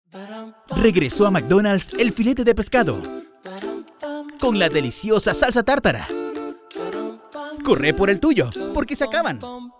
Regresó a McDonald's el filete de pescado con la deliciosa salsa tártara. Corre por el tuyo, porque se acaban.